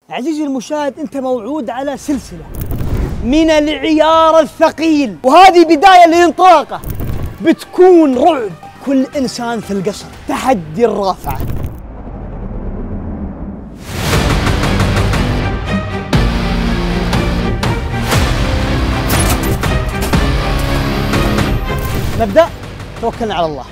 عزيزي المشاهد، أنت موعود على سلسلة من العيار الثقيل، وهذه بداية لانطلاقه. بتكون رعب كل إنسان في القصر، تحدي الرافعة. نبدأ، توكلنا على الله.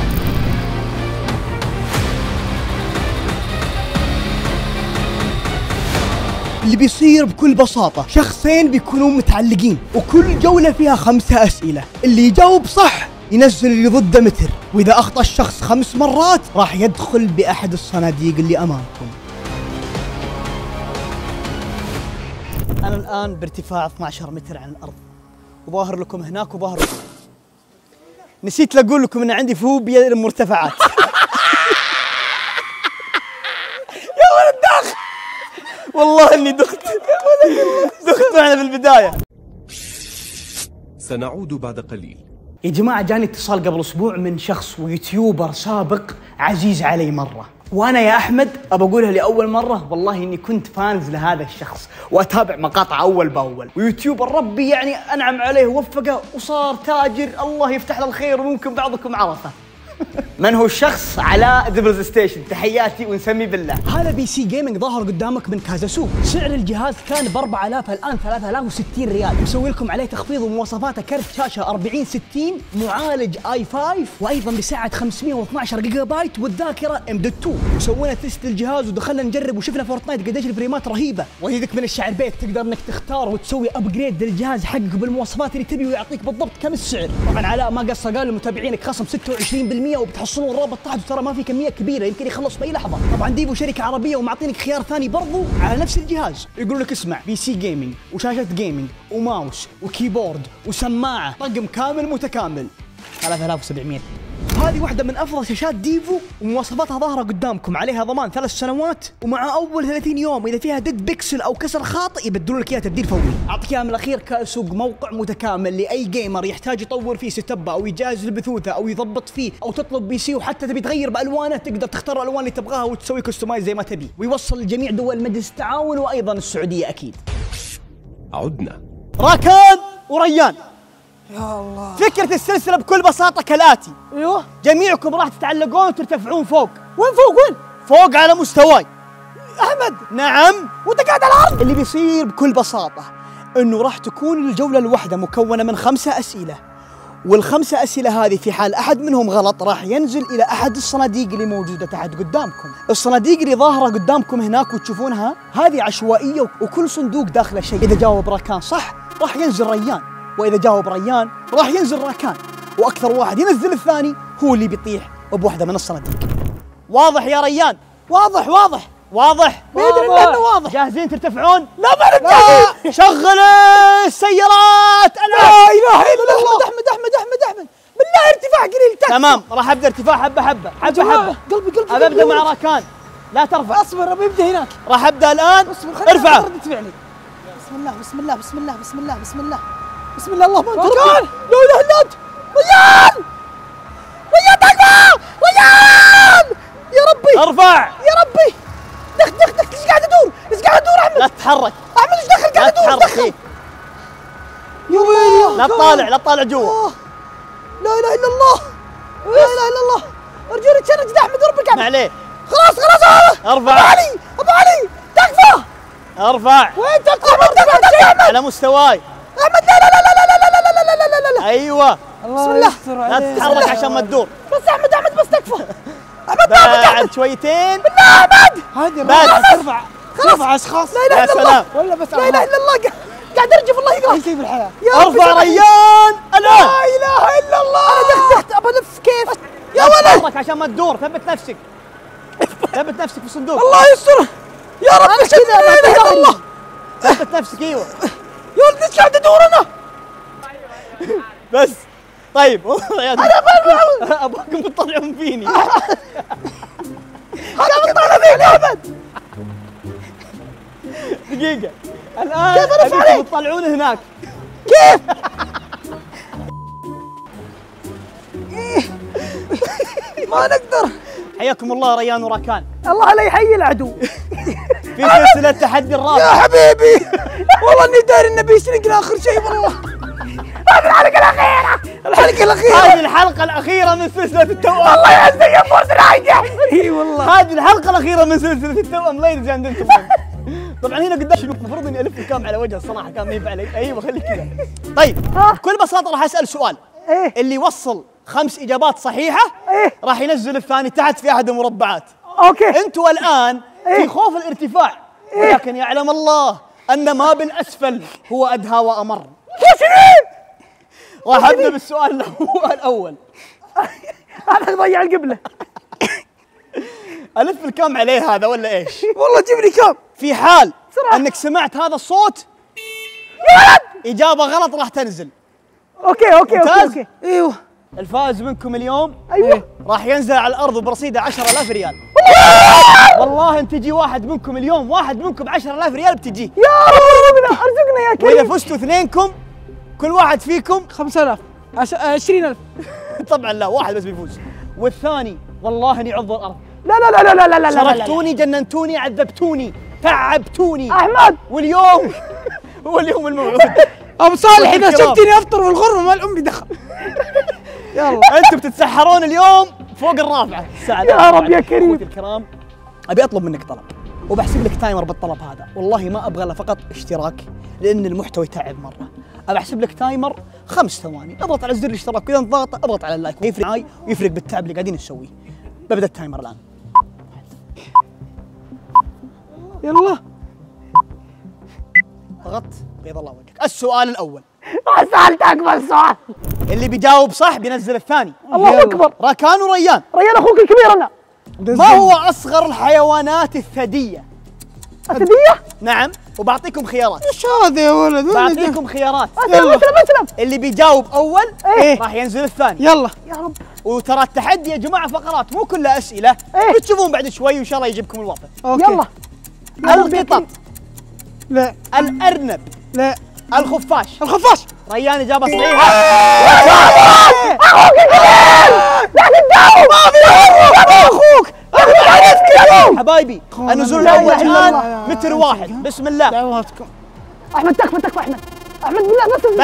اللي بيصير بكل بساطة، شخصين بيكونوا متعلقين وكل جولة فيها 5 أسئلة، اللي يجاوب صح ينزل اللي ضده متر، وإذا أخطأ الشخص 5 مرات راح يدخل بأحد الصناديق اللي أمامكم. أنا الآن بارتفاع 12 متر عن الأرض، وظاهر لكم هناك وظاهر لكم. نسيت أقول لكم إن عندي فوبيا للمرتفعات. يا ولد داخل، والله إني دخت معنا في البداية. سنعود بعد قليل. يا جماعة، جاني اتصال قبل أسبوع من شخص ويوتيوبر سابق عزيز علي مرة، وأنا يا أحمد أبى أقولها لأول مرة، والله إني كنت فانز لهذا الشخص وأتابع مقاطعه أول بأول، ويوتيوبر ربي يعني أنعم عليه ووفقه وصار تاجر، الله يفتح له الخير، وممكن بعضكم عرفه. من هو الشخص؟ علاء دبلز ستيشن، تحياتي ونسمي بالله. هذا بي سي جيمنج ظاهر قدامك من كازاسو، سعر الجهاز كان ب 4000، الآن 3060 ريال، مسوي لكم عليه تخفيض، ومواصفاته كرت شاشة 4060، معالج i5، وأيضا بسعة 512 جيجا بايت، والذاكرة M.2. وسوينا تيست الجهاز ودخلنا نجرب وشفنا فورتنايت قديش الفريمات رهيبة، ويدك من الشعر بيت تقدر انك تختار وتسوي ابجريد للجهاز حقك بالمواصفات اللي تبي، ويعطيك بالضبط كم السعر. طبعا علاء ما قصر، قال لمتابعينك خصم 26%، وبتحصلون الرابط تحت، ترى ما في كميه كبيره، يمكن يخلص باي لحظه. طبعا ديفو شركه عربيه ومعطينك خيار ثاني برضو على نفس الجهاز، يقول لك اسمع، بي سي جيمنج وشاشه جيمنج وماوس وكيبورد وسماعه، طقم كامل متكامل، 3700. هذه واحدة من أفضل شاشات ديفو، ومواصفاتها ظاهرة قدامكم، عليها ضمان 3 سنوات، ومع أول 30 يوم إذا فيها ديد بيكسل أو كسر خاطئ يبدلون لك إياها تبديل فوري. أعطيك إياها من الأخير كسوق موقع متكامل لأي جيمر يحتاج يطور فيه سيت اب أو يجهز البثوثة أو يضبط فيه، أو تطلب بي سي وحتى تبي تغير بألوانه، تقدر تختار الألوان اللي تبغاها وتسوي كستمايز زي ما تبي، ويوصل لجميع دول مجلس التعاون وأيضا السعودية أكيد. عدنا. راكان وريان. يا الله. فكرة السلسلة بكل بساطة كالآتي. ايوه. جميعكم راح تتعلقون وترتفعون فوق. وين فوق؟ وين؟ فوق على مستواي. احمد. نعم. وانت قاعد على الارض. اللي بيصير بكل بساطة انه راح تكون الجولة الواحدة مكونة من 5 أسئلة، وال5 أسئلة هذه في حال أحد منهم غلط راح ينزل إلى أحد الصناديق اللي موجودة تحت قدامكم. الصناديق اللي ظاهرة قدامكم هناك وتشوفونها هذه عشوائية، وكل صندوق داخله شيء. إذا جاوب راكان صح راح ينزل ريان، وإذا جاوب ريان راح ينزل راكان، وأكثر واحد ينزل الثاني هو اللي بيطيح بواحدة من الصناديق. واضح يا ريان؟ واضح واضح واضح؟ بإذن الله إنه واضح. جاهزين ترتفعون؟ لا ما نبدأ. شغل السيارات الآن. لا إله إلا الله. أحمد بالله ارتفاع قليل. تمام، راح أبدأ ارتفاع حبة حبة حبة. قلبي أبى أبدأ مع راكان، لا ترفع. اصبر ابي ابدا هناك. راح أبدأ الآن. ارفعه. بسم الله بسم الله بسم الله بسم الله بسم الله بسم الله. اللهم انت ربي. لا إله إلا أنت. ريان تكفى. ريان يا ربي. ارفع يا ربي. دخ ايش قاعد ادور احمد. لا تتحرك. احمد ايش دخل لا قاعد ادور. تتحرك. إيه. يا ويلي. لا تطالع جوا. لا اله الا الله. لا اله الا الله. ارجوني تشنج احمد ربك. ما عليه. خلاص ارفع. ابو علي تكفى. ارفع. وين تكفى؟ احمد على مستواي. احمد لا. ايوه. بسم الله. لا تتحرك عشان ما تدور. بس احمد بس تكفى. بعد شويتين. بالله احمد. هذه ترفع اشخاص. لا اله الا الله. ولا بس لا اله الا الله. قاعد ارجف الله يقرا. اي شيء في الحياه. ارفع ريان الان. لا اله الا الله. انا دخت ابى الف كيف يا ولد. تتحرك عشان ما تدور، ثبت نفسك في الصندوق. الله يستر يا رب. لا اله الا الله. ثبت نفسك. ايوه يا ولد ايش قاعد ادور انا. بس طيب. انا ابغاكم تطلعون فيني. قاعد اطلع فيك يا احمد. دقيقة الآن كيف أرفع عليك؟ أبيكم تطلعون هناك. كيف؟ ما نقدر. حياكم الله ريان وراكان. الله لا يحيي العدو. في سلسلة تحدي الرابع. يا حبيبي والله اني داري انه بيسرقنا اخر شيء والله. هذه الحلقة الأخيرة. الحلقة الأخيرة. هذه الحلقة الأخيرة من سلسلة التوأم. الله يعزك يا فوز رايح. اي والله. هذه الحلقة الأخيرة من سلسلة التوأم ليدز اند جنتلمان. طبعا هنا قدام المفروض اني الف الكام على وجهه الصراحة كان ما ينفع علي. ايوه خليك كذا. طيب بكل بساطة راح اسأل سؤال. اللي يوصل 5 إجابات صحيحة راح ينزل الثاني تحت في أحد المربعات. اوكي. انتوا الآن في خوف الارتفاع ولكن يعلم الله أن ما بالأسفل هو أدهى وأمر. راح أبدأ بالسؤال الأول. هذا ضيع القبلة. ألف الكام عليه هذا ولا إيش؟ والله جيب لي كام. في حال بسرعة. أنك سمعت هذا الصوت إجابة غلط راح تنزل. اوكي اوكي ممتاز. اوكي. ايوه. الفائز منكم اليوم ايوه. راح ينزل على الأرض برصيده 10,000 ريال. والله أن تجي واحد منكم اليوم، واحد منكم 10,000 ريال بتجي. يا ربنا ارزقنا يا كريم. وإذا فزتوا اثنينكم كل واحد فيكم 5000 20,000. طبعا لا، واحد بس بيفوز والثاني والله اني عض الارض. لا لا لا لا لا لا لا. شركتوني، جننتوني، عذبتوني، تعبتوني. احمد واليوم هو اليوم الموعود. ابو صالح اذا الكرام. شفتني افطر في الغرفه مال امي دخل. يلا انتم بتتسحرون اليوم فوق الرافعه الساعه. يا رب يا كريم. اخوتي الكرام ابي اطلب منك طلب وبحسب لك تايمر بالطلب هذا، والله ما ابغى له فقط اشتراك لان المحتوى يتعب مره. ابى احسب لك تايمر 5 ثواني، اضغط على زر الاشتراك واذا انضغط اضغط على اللايك، يفرق معي ويفرق بالتعب اللي قاعدين نسويه. ببدا التايمر الان. يلا. ضغطت بيض الله وجهك. السؤال الاول سالت اكبر سؤال. اللي بيجاوب صح بينزل الثاني. الله اكبر. راكان وريان. ريان اخوك الكبير انا. ما هو اصغر الحيوانات الثدييه؟ الثدييه؟ نعم، وبعطيكم خيارات. ايش هذا يا ولد؟ بعطيكم خيارات. اسلم اسلم اسلم. اللي بيجاوب اول إيه؟ راح ينزل الثاني. يلا يا رب. وترى التحدي يا جماعه فقرات مو كلها اسئله. إيه؟ بتشوفون بعد شوي وان شاء الله يجيبكم الوطن. اوكي. يلا. القطط، لا الارنب، لا الخفاش. الخفاش. ريان اجابه صحيحه. اخوك الكبير لا تتجاوب. ما في اخوك. حبايبي النزول الاول الان متر واحد. بسم الله. دعواتكم. احمد تكفى تكفى احمد. احمد بالله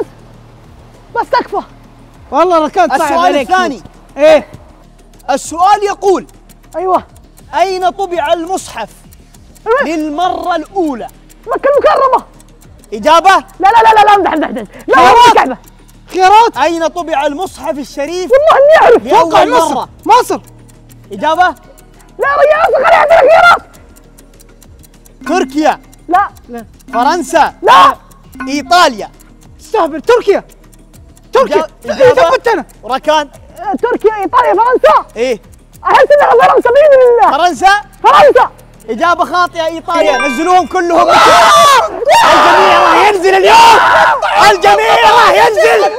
بس تكفى. والله ركنت صعب السؤال عليك. الثاني. ايه السؤال يقول ايوه. اين طبع المصحف للمره الاولى؟ مكة المكرمة. اجابه لا لا لا لا امزح امزح. لا والله الكعبة. خيارات. اين طبع المصحف الشريف والله اني اعرف. لأول مرة؟ مصر. اجابه لا ريان اصغر عندنا خيارات. تركيا، لا فرنسا، لا ايطاليا. استهبل. تركيا. ثبت انا. وركان تركيا ايطاليا فرنسا. ايه احس انها فرنسا باذن الله. فرنسا. فرنسا. اجابه خاطئه. ايطاليا. نزلوهم كلهم. الجميع راح ينزل اليوم. الجميع راح ينزل.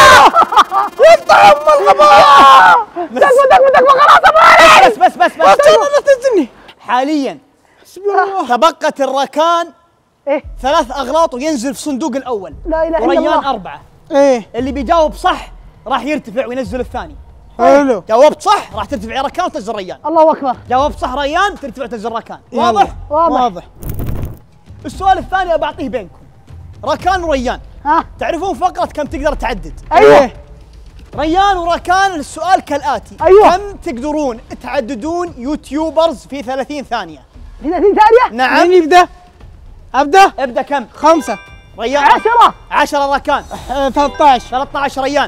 يقطع ام الغباء. تكفى خلاص ابو علي. بس لا تنزلني. حاليا بسم الله. تبقت الركان ايه 3 اغلاط وينزل في الصندوق الاول. لا اله الا وريان الله. 4. ايه اللي بيجاوب صح راح يرتفع وينزل الثاني. حلو. جاوبت صح راح ترتفع ركان وتنزل ريان. الله اكبر. جاوبت صح ريان ترتفع وتنزل ركان. يلا. واضح؟ واضح. السؤال الثاني بعطيه بينكم ركان وريان. ها تعرفون فقرة كم تقدر تعدد؟ ايوه. ريان وركان السؤال كالآتي. أيوة. كم تقدرون تعددون يوتيوبرز في 30 ثانية؟ 30 ثانية؟ نعم. مين يبدأ؟ أبدأ؟ ابدأ. كم؟ 5 ريان. 10 10 ركان. 13 13 ريان.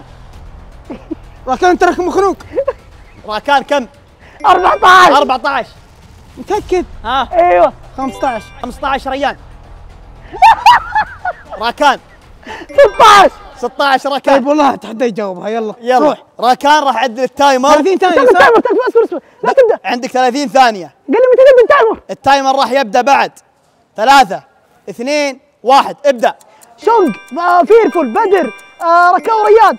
ركان أنت رقم مخنوق. ركان كم؟ 14 14. متأكد؟ ها؟ ايوه 15 15 ريان. ركان 16 ركان. طيب والله اتحدى يجاوبها. يلا روح. ركان راح عدل التايمر. 30 ثانية. التايمر اصبر لا تبدأ. عندك 30 ثانية. قل لي متى تبدأ التايمر؟ التايمر راح يبدأ بعد 3 2 1 ابدأ. شونج، فيرفول، بدر، ركان وريان،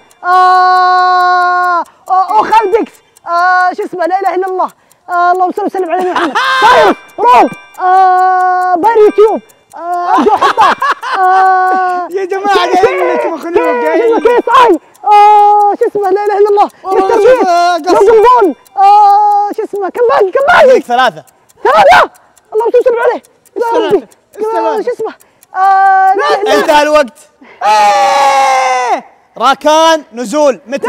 اوخالدكس، شو اسمه لا اله الا الله، اللهم صل وسلم على محمد، فايروس، روم، بار يوتيوب، جو حطاب، يا جماعة قايل لك مخنوق. قايل كيس اي، شو اسمه لا اله الا الله، مستر بيت، لوجن بول، شو اسمه كم باقي عندك 3 اللهم صل وسلم عليه. شو اسمه؟ انتهى الوقت. راكان نزول متى؟ لا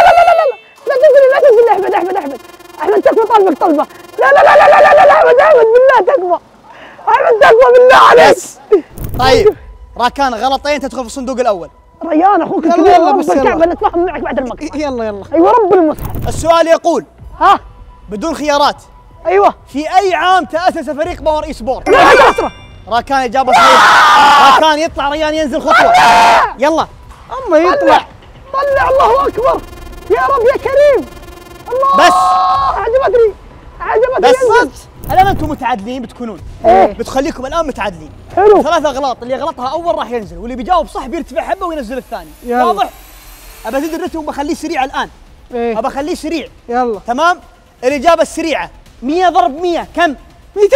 تقول لي احمد تكفى طلبك طلبه. لا احمد بالله تكفى. احمد تكفى بالله عليك. طيب راكان غلطين تدخل في الصندوق الاول. ريان اخوك الكبير، يلا بس الكعبه نتفاهم معك بعد المقطع. يلا ايوه رب المصحف. السؤال يقول ها بدون خيارات، ايوه في اي عام تأسس فريق باور اي سبورت؟ راكان اجابه صحيحه. راكان يطلع، ريان ينزل خطوه. يلا اما يطلع. طلع الله اكبر يا رب يا كريم. الله بس عجبتني بس الان انتم متعادلين بتكونون. بتخليكم الان متعادلين. حلو. 3 اغلاط، اللي يغلطها اول راح ينزل، واللي بيجاوب صح بيرتفع حبه وينزل الثاني. يلا. واضح؟ ابى ازيد الرتم وبخليه سريع الان. ابى اخليه سريع. يلا تمام؟ الاجابه السريعه 100 ضرب 100 كم؟ 200.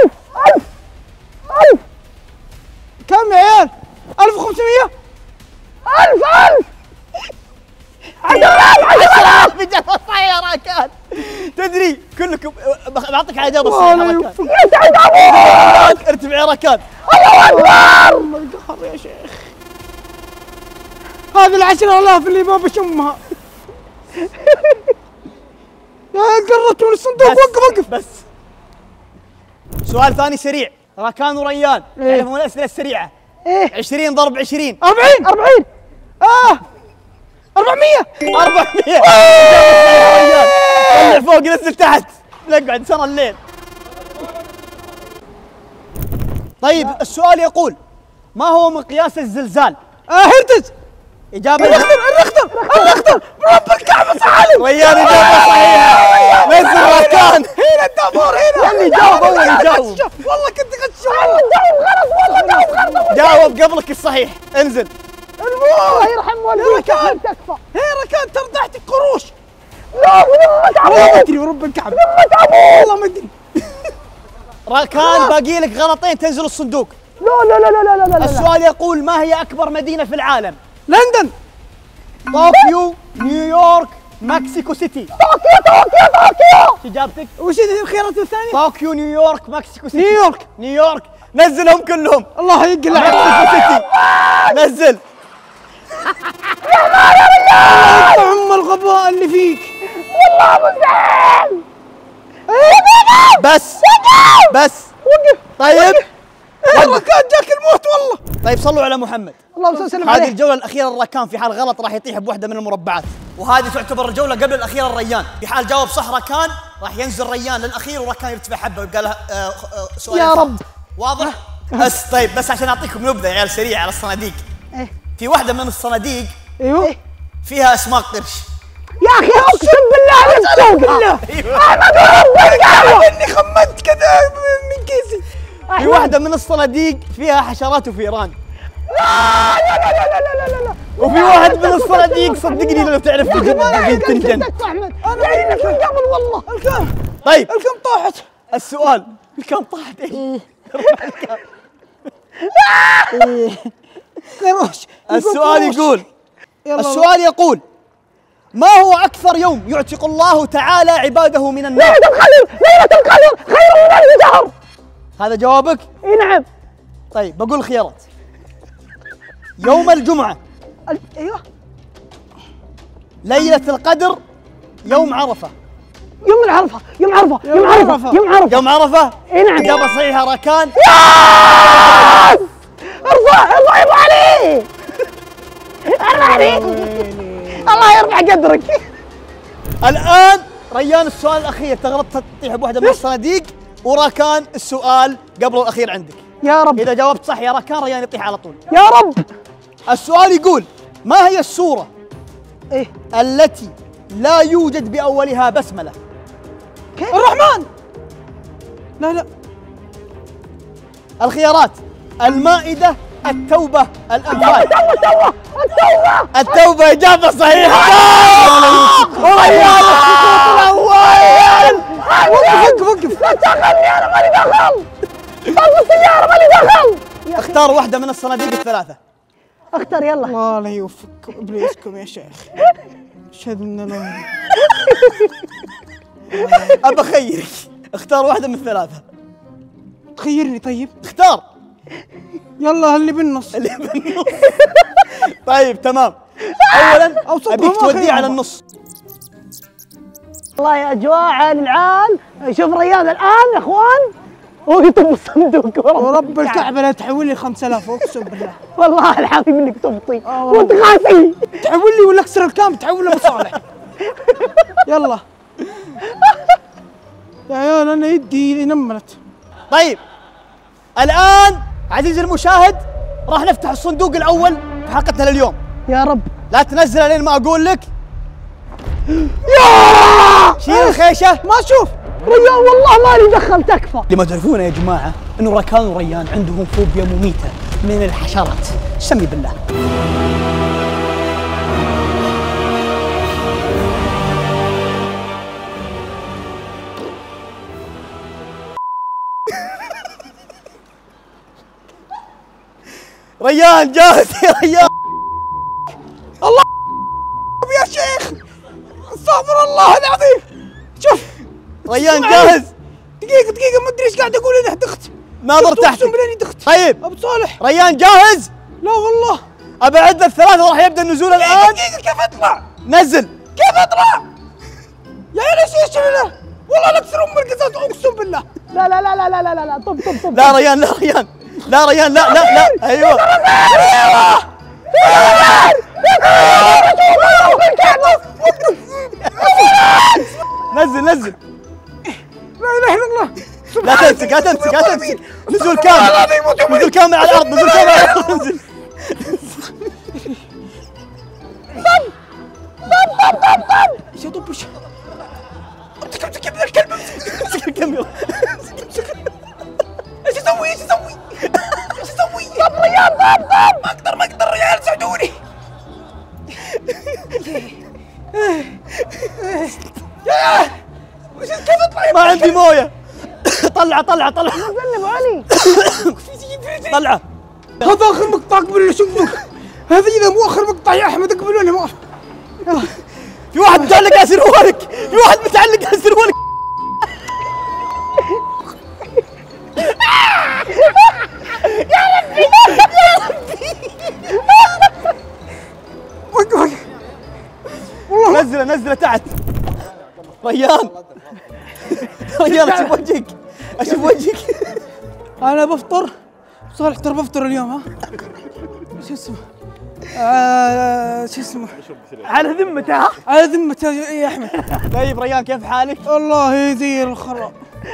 1000 كم يا عيال؟ 1500. 1000 10,000 اجابه صحيحه يا راكان. تدري كلكم بعطيك على اجابه صحيحه راكان. يا سعد ابوك. ارتفع يا راكان. الله اكبر. الله القهر يا شيخ. هذه ال10,000 اللي ما بشمها. يا قربت من الصندوق. وقف بس سؤال ثاني سريع. راكان وريان تعرفون الاسئله السريعه. 20 ضرب 20 40 400. طلع فوق نزل تحت، نقعد سنة الليل. طيب السؤال يقول ما هو مقياس الزلزال؟ هرتز. إجابة الرختر برب الكعبة صحالي. ريان إجابة صحيحة. نزل راكان. هنا الدابور هنا. اللي جاوب أول يجاوب. والله كنت غش. جاوب قبلك الصحيح. انزل. الله يرحم والديك. تكفى. هي ركان تردحتك قروش. لا بذمة والله ما ابوك. ادري ورب الكعبة. والله ما ادري. راكان باقي لك غلطين تنزل الصندوق. لا السؤال يقول ما هي أكبر مدينة في العالم؟ لندن. طوكيو، نيويورك، مكسيكو سيتي. طوكيو. إجابتك؟ وش الخيارات الثانية؟ طوكيو، نيويورك، مكسيكو سيتي. نيويورك. نزلهم كلهم. الله يقلع. مكسيكو سيتي. نزل. يا عم الغباء اللي فيك. والله مستحيل. بس وقف. طيب الركان جاك الموت والله. طيب صلوا على محمد. اللهم صل وسلم هذه عليه. الجولة الأخيرة الركان في حال غلط راح يطيح بواحدة من المربعات، وهذه تعتبر الجولة قبل الأخيرة الريان. في حال جاوب صح ركان راح ينزل ريان للأخير وركان يرتفع حبة ويبقى له سؤال. يا رب. واضح؟ بس طيب بس عشان أعطيكم نبذة يا عيال سريعة على الصناديق. في واحدة من الصناديق ايوه فيها أسماء قرش. يا اخي اقسم بالله بالله. احمد ورب الكعبة. اني خمنت كذا من كيسي. في واحدة من الصناديق فيها حشرات وفيران. لا. وفي واحد من الصناديق صدقني لو تعرف تنجن. احمد انا عينك من قبل والله. طيب الكم طاحت. السؤال الكم طاحت ايش؟ قروش. السؤال يقول يلا. يقول ما هو أكثر يوم يعتق الله تعالى عباده من النار؟ ليلة القدر خير من ألف شهر. هذا جوابك؟ اي نعم. طيب بقول الخيارات. يوم الجمعة، ايوه ليلة القدر، يوم عرفة. يوم عرفة. اي نعم. إجابة صحيحة ركان. ارفع يا ابو علي. الله يرفع قدرك. الآن ريان السؤال الأخير، تغلط تطيح بواحدة من الصناديق، وركان السؤال قبل الأخير عندك. يا رب. إذا جاوبت صح يا ركان ريان يطيح على طول. يا رب. السؤال يقول ما هي السورة ايه التي لا يوجد بأولها بسملة؟ الرحمن. لا الخيارات: المائدة، التوبة، الأنفال. التوبة إجابة صحيحة. وريان السقوط الأول. وقف لا تشغلني انا مالي دخل. طلق السيارة مالي دخل. اختار واحدة من الصناديق الثلاثة. اختار يلا. الله لا يوفق ابليسكم يا شيخ. اشهد ان لا. أبى أخيرك، اختار واحدة من الثلاثة. تخيرني طيب. اختار. يلا اللي بالنص. اللي بالنص. طيب تمام. اولا ابيك توديه على النص. والله يا اجواء العال. شوف ريان الان يا اخوان هو يطب الصندوق ورب الكعبه لا تحول لي 5000 اقسم بالله. والله العظيم انك تبطي وانت غاسي. تحول لي ولا اكسر الكام تحول له مصالح. يلا يا عيال انا يدي نملت. طيب الان عزيزي المشاهد راح نفتح الصندوق الاول في حلقتنا لليوم. يا رب لا تنزل لين ما اقول لك. يا شيل الخيشه. ما اشوف ريان والله مالي دخل تكفى. اللي ما تعرفونه يا جماعه انه ركان وريان عندهم فوبيا مميته من الحشرات. سمي بالله. ريان جاهز يا ريان. الله يا شيخ استغفر الله العظيم. شوف ريان جاهز. دقيقة ما ادري ايش قاعد اقول انا دخت. ناظر تحت. اقسم بالله اني دخت. طيب ابو صالح ريان جاهز؟ لا والله. ابعد لك ثلاثة وراح يبدا النزول الان. دقيقة كيف اطلع؟ نزل. كيف اطلع؟ يا عيال ايش له؟ والله لا اكسر ام القزاز اقسم بالله. لا لا لا لا لا لا لا طب لا ريان لا ريان لا ريان لا لا لا. ايوه نزل نزل. لا اله الا الله. لا تمسك لا تمسك لا تمسك. نزول كامل. نزول كامل على الارض. نزول كامل على الارض. نزل. ايش يطب ايش؟ امسك يا ابن الكلب. امسك الكاميرا. ايش اسوي ايش اسوي؟ ايش اسوي؟ طب ريال طب ما اقدر يا عيال ساعدوني. يا كيف اطلع؟ ما عندي مويه. طلعه طلعه طلعه. نزلني ابو علي. طلعه. هذا اخر مقطع قبل شوفك. هذا اذا مو اخر مقطع يا احمد اقبلوني ما. في واحد متعلق على سروالك. في واحد متعلق على سروالك. والله نزله نزله تحت. ريان ريان اشوف وجهك. اشوف وجهك. انا بفطر صالح ترى بفطر اليوم ها. شو اسمه؟ شو اسمه؟ على ذمته. على ذمته يا احمد. طيب ريان كيف حالك؟ والله زي الخراب.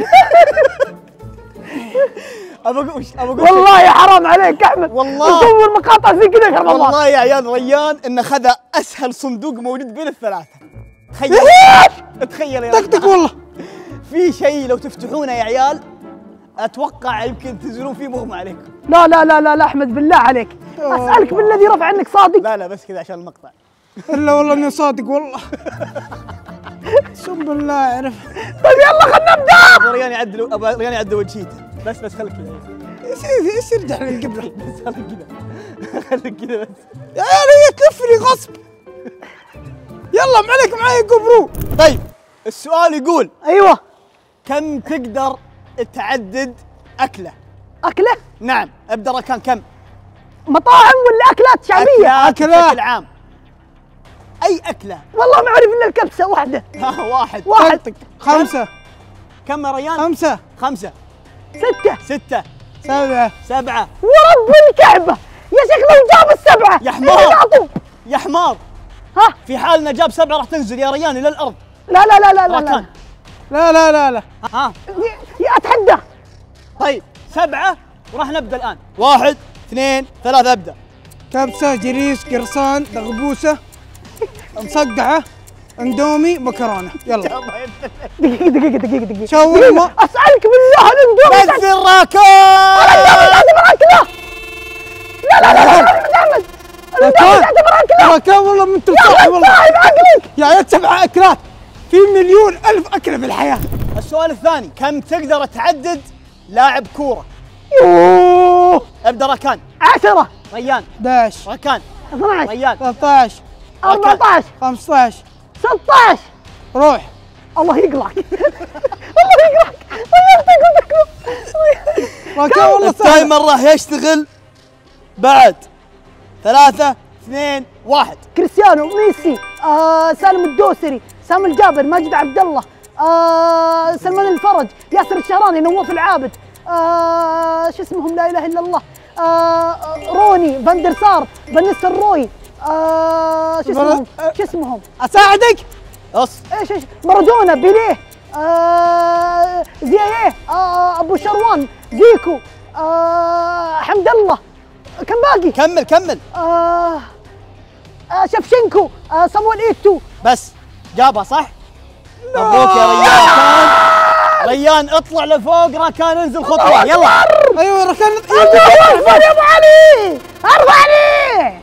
ابى اقول والله يا حرام عليك يا احمد. والله تصور مقاطع زي كذا يا رمضان. والله يا عيال ريان انه خذ اسهل صندوق موجود بين الثلاثه. تخيل تخيل يا دقدق والله. في شيء لو تفتحونه يا عيال اتوقع يمكن تنزلون فيه مغمى عليكم. لا لا لا لا لا احمد بالله عليك اسالك بالذي رفع عنك صادق. لا لا بس كذا عشان المقطع. الا والله اني صادق والله. اقسم بالله اعرف. طيب يلا خلنا نبدا. ابو ريان يعدل ابو ريان يعدل وجهيته. بس خليك كذا. ايش يرجع للقبله؟ بس خليك كذا. خليك كذا بس. يا عيال هي تلفني غصب. يلا ما عليك معاي جوبرو. طيب السؤال يقول ايوه كم تقدر تعدد اكله؟ اكله؟ نعم ابدا ركان كم؟ مطاعم ولا اكلات شعبيه؟ أكلات بشكل عام. اي اكله؟ والله ما اعرف الا الكبسه واحده. واحد. 5. كم يا ريان؟ 5. 5. 6. 7. 7. ورب الكعبه يا شيخ لو جاب السبعه يا حمار يا حمار. ها في حال انه جاب 7 راح تنزل يا ريان الى الارض. لا لا لا لا لا ركان. لا لا لا لا. ها يا اتحدى. طيب 7 وراح نبدا الان. 1 2 3 ابدا. كبسه، جريش، قرصان، دغبوسه، مصقعه، اندومي، مكرونه. يلا دقيقة شاورما. اسألك بالله الاندومي نزل راكان. لا راكان والله من تلصق والله. يا عيال 7 اكلات في مليون ألف اكله في الحياه. السؤال الثاني كم تقدر تعدد لاعب كوره؟ يوه ابدا ركان. 10 ريان. 11 ركان. 12 ريان. 13 14 15 16 روح. الله يقلعك الله يقلعك راكان والله سهل. التايمر راح يشتغل بعد 3 2 1. كريستيانو، ميسي، سالم الدوسري، سامي الجابر، ماجد عبد الله، سلمان الفرج، ياسر الشهراني، نواف العابد، شو اسمهم لا اله الا الله، روني، فاندر سار، فانيس الروي، شو اسمهم اساعدك. ايش مارادونا، بيليه، زيايه، ابو شروان، زيكو، حمد الله، كم باقي؟ كمل. شفشنكو، صمويل ايتو. بس جابها صح؟ مبروك يا ريان. ريان اطلع لفوق، راكان انزل خطوه يلا. ايوه راكان. الله اكبر يا ابو علي، ارفعني.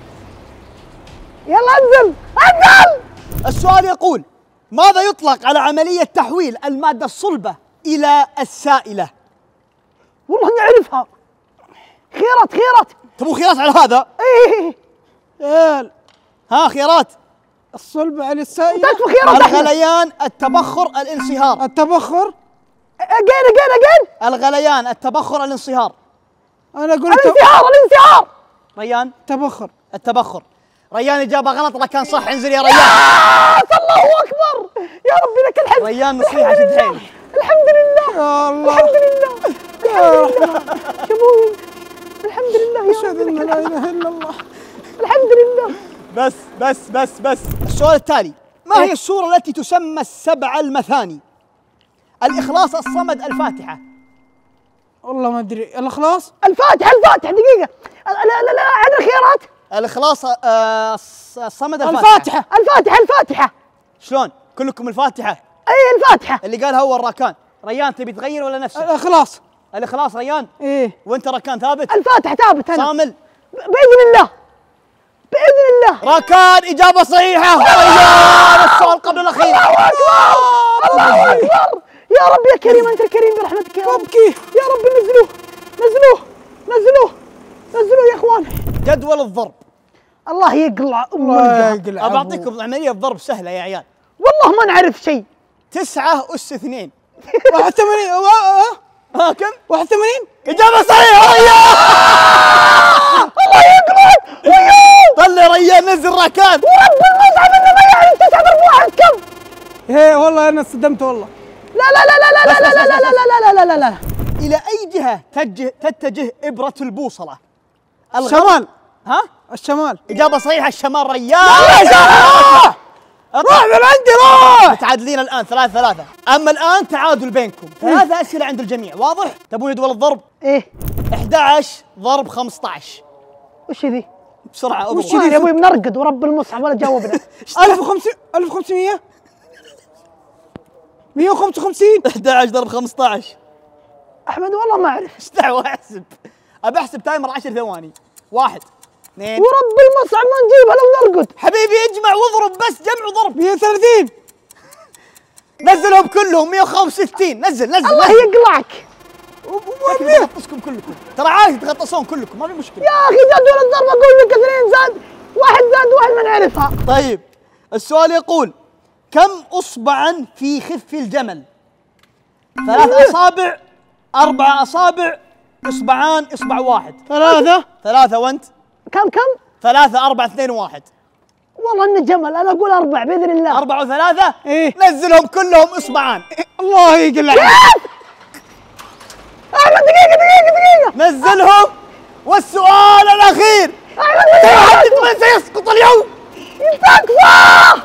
يلا انزل. السؤال يقول: ماذا يطلق على عمليه تحويل الماده الصلبه الى السائله؟ والله نعرفها. خيارات. تبغى خيارات على هذا؟ ايه ها خيارات. الصلب على السائل. تكفى خيارات. الغليان، التبخر، الانصهار. التبخر. اجين. الغليان، التبخر، الانصهار. انا قلت الانصهار. ريان تبخر. التبخر. ريان اجابه غلط، راكان صح. انزل يا ريان. الله اكبر يا ربي لك الحمد. ريان نصيحه شد حيلك. الحمد لله يا الله. الحمد لله شبوي. الحمد لله يا اشهد ان لا اله الا الله. الحمد لله. بس السؤال التالي: ما هي السورة التي تسمى السبع المثاني؟ الإخلاص، الصمد، الفاتحة. والله ما ادري. الاخلاص. الفاتحة دقيقة. لا عد الخيارات. الإخلاص، الصمد، الفاتحة. الفاتحة. شلون؟ كلكم الفاتحة؟ اي الفاتحة. اللي قالها هو الراكان. ريان تبي تغير ولا نفسك؟ الاخلاص. الإخلاص ريان. ايه. وأنت راكان ثابت؟ الفاتحة ثابت أنا. صامل. بإذن الله. راكان إجابة صحيحة. ريان السؤال قبل الأخير. الله أكبر يا رب يا كريم، أنت الكريم برحمتك يا رب. يا رب نزلوه يا إخوان. جدول الضرب. الله يقلع الله يقلع. أبى أعطيكم عملية ضرب سهلة يا عيال. والله ما نعرف شيء. 9 أس 2. 81. ها كم؟ 81. إجابة صحيحة. ريان الله يقلع. طلع ريان، نزل راكان. ورب المصعب إنه ما يعرف 9 ضرب 1 كم. ايه والله انا صدمت والله. لا. إلى أي جهة تتجه إبرة البوصلة؟ الشمال. ها؟ الشمال. إجابة صحيحة، الشمال. ريان روح من عندي روح. متعادلين الآن 3-3. أما الآن تعادل بينكم، 3 أسئلة عند الجميع. واضح؟ تبون جدول الضرب؟ إيه 11 ضرب 15. وش ذي؟ بسرعة أضرب. وش ذي يا أبوي بنرقد ورب المصحف ولا جاوبنا. 1500. 155. 11 ضرب 15. أحمد والله ما أعرف. ايش دعوة أحسب؟ أبى أحسب تايمر 10 ثواني. 1 2. ورب المصعب ما نجيبها لو نرقد. حبيبي اجمع واضرب، بس جمع وضرب. 130. نزلهم كلهم. 165. نزل. الله يقلعك تغطسكم كلكم، ترى عادي تغطسون كلكم، ما في مشكلة. يا أخي. جدول الضرب أقول لك 2 زاد 1 زاد 1 ما نعرفها. طيب السؤال يقول: كم أصبعا في خف الجمل؟ 3 أصابع، 4 أصابع، إصبعان، إصبع واحد. 3 وأنت؟ كم 3 4 2 1. والله إنه جمل. أنا أقول 4 بإذن الله. 4 و3. إيه. نزلهم كلهم إصبعان. الله يقلع. أحمد دقيقة. نزلهم. والسؤال الأخير: من سيسقط اليوم؟ تكفى.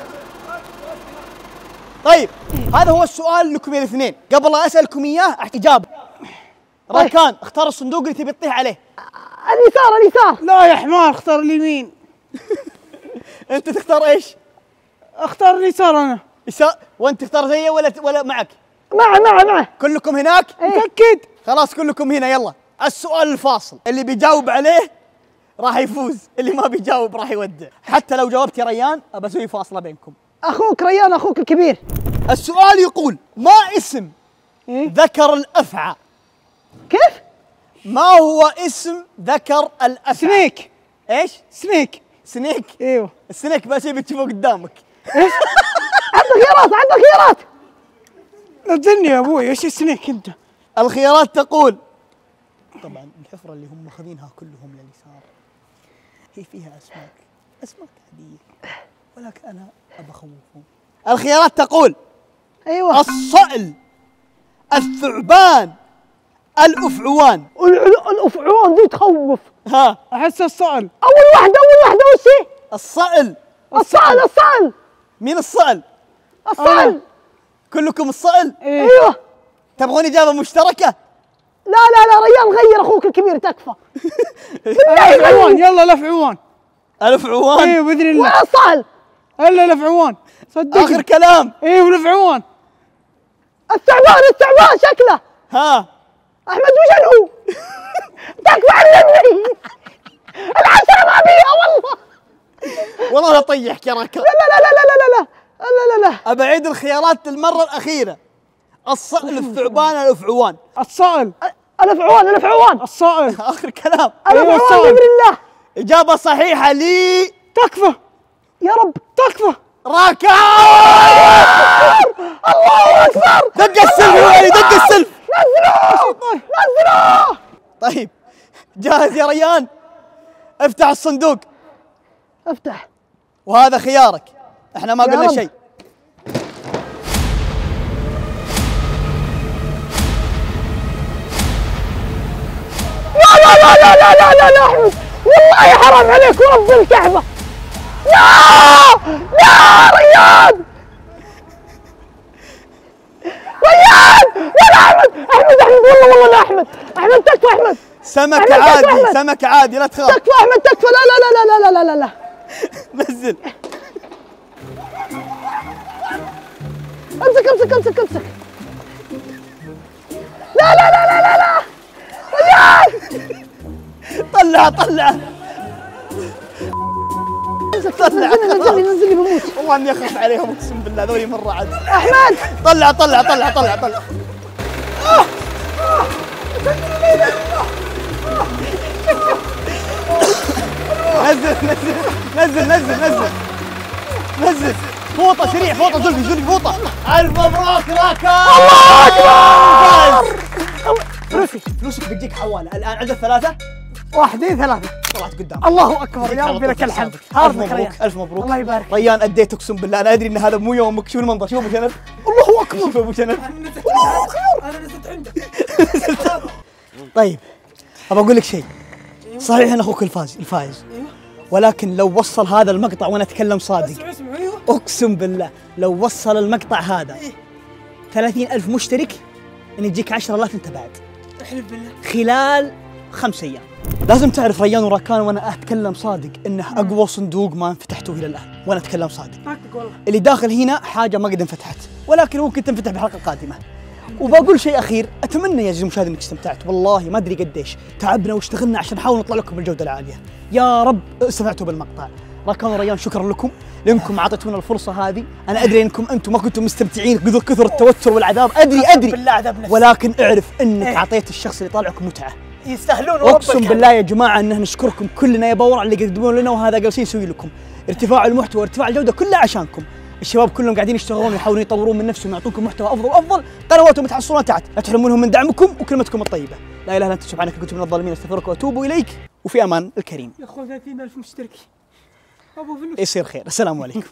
طيب هذا هو السؤال لكم يا الاثنين. قبل لا أسألكم إياه إجابة. راكان اختار الصندوق اللي تبي تطيح عليه. اليسار. لا يا حمار، اختار اليمين. أنت تختار إيش؟ اختار اليسار انا. وأنت تختار زيه ولا معك؟ معه. كلكم هناك؟ متأكد؟ خلاص كلكم هنا. يلا السؤال الفاصل، اللي بيجاوب عليه راح يفوز، اللي ما بيجاوب راح يودع. حتى لو جاوبت يا ريان أبى أسوي فاصلة بينكم. أخوك ريان، أخوك الكبير. السؤال يقول: ما اسم ذكر الأفعى؟ كيف؟ ما هو اسم ذكر الأفعى؟ سنيك. ايش؟ سنيك. ايوه. السنيك بس يبي تشوفه قدامك. ايش؟ عندك خيارات. نزلني يا ابوي. ايش السنيك انت؟ الخيارات تقول: طبعا الحفرة اللي هم ماخذينها كلهم لليسار هي فيها أسماك عادية، ولكن أنا أبى أخوفهم. الخيارات تقول: ايوه الصقل، الثعبان، الأفعوان. الافعوان دي تخوف. ها، احس الصقل. اول واحده وش هي؟ الصقل. الصقل. مين الصقل؟ الصقل. كلكم الصقل؟ ايوه. تبغون إجابة مشتركة؟ لا ريان غير اخوك الكبير تكفى. الافعوان، يلا الافعوان. الأفعوان؟ ايوه باذن الله. والصقل. الا الافعوان صدقني. آخر كلام. ايوه الافعوان. الثعبان شكله. ها احمد وش هو؟ تكفى علمني. العشرة ما فيها والله. لا طيح كركة. لا. أبى أعيد الخيارات للمرة الأخيرة: الصقل، الثعبان، الأفعوان. الصقل. الافعوان. الصقل. آخر كلام. الافعوان الصقل. بإذن الله. إجابة صحيحة لي. تكفى. يا رب. تكفى. ركض. الله اكبر. دق السلف يا ولي، دق السلف. نزلوه. طيب جاهز يا ريان؟ افتح الصندوق. افتح. وهذا خيارك، احنا ما يا قلنا رب. شيء. لا احمد، والله حرام عليك ورب الكعبة. لا ريان. لا احمد والله لا احمد تكفى. احمد سمك أحمد، عادي، أحمد. سمك عادي، لا تخاف. تكفى احمد تكفى. لا. نزل. امسك. لا ريان. طلع. نزلني بموت. والله اني اخاف عليهم، اقسم بالله ذولي مرة عاد. احمد طلع. نزل. فوطة سريع، فوطة زلفي فوطة. ألف مبروك راكا. الله اكبر. فلوسك بتجيك حوالة الآن. عدد 3. 1 2 3. طلعت قدام. الله اكبر يا ربي لك الحمد. ألف مبروك. الله يبارك. ريان أديت، أقسم بالله أنا أدري إن هذا مو يومك. شوف المنظر، شوف أبو شنب. الله أكبر. شوف أبو شنب. انا نزلت عندك. طيب أبى أقول لك شيء. صحيح أن أخوك الفايز، ولكن لو وصل هذا المقطع وأنا أتكلم صادق، اسمع ايوه. أقسم بالله لو وصل المقطع هذا 30,000 مشترك إن يجيك 10 لا أنت بعد احلف بالله. خلال 5 أيام. لازم تعرف ريان وراكان وأنا أتكلم صادق إنه أقوى صندوق ما فتحته إلى الآن، وأنا أتكلم صادق. طاقتك والله. اللي داخل هنا حاجة ما قد انفتحت، ولكن ممكن تنفتح بالحلقة القادمة. وبقول شيء أخير، أتمنى يا عزيزي المشاهد إنك استمتعت. والله ما أدري قديش تعبنا واشتغلنا عشان نحاول نطلع لكم بالجودة العالية. يا رب استمتعتوا بالمقطع. راكان وريان شكرا لكم لأنكم أعطيتونا الفرصة هذه. أنا أدري إنكم أنتم ما كنتم مستمتعين كثر التوتر والعذاب، أدري، بالله عذاب نفسي. ولكن اعرف إنك أعطيت الشخص اللي طالعكم متعة. يستاهلون. اقسم بالله يا جماعه انه نشكركم كلنا يا بورع اللي يقدمون لنا، وهذا جالسين نسوي لكم ارتفاع المحتوى وارتفاع الجوده كلها عشانكم. الشباب كلهم قاعدين يشتغلون ويحاولون يطورون من نفسهم ويعطونكم محتوى افضل. قنواتهم تحصلون تحت، لا تحرمونهم من دعمكم وكلمتكم الطيبه. لا اله الا انت سبحانك كنت من الظالمين، استغفرك واتوب اليك، وفي امان الكريم. يا اخوي 30,000 مشترك. ابو فلوس. يصير خير. السلام عليكم.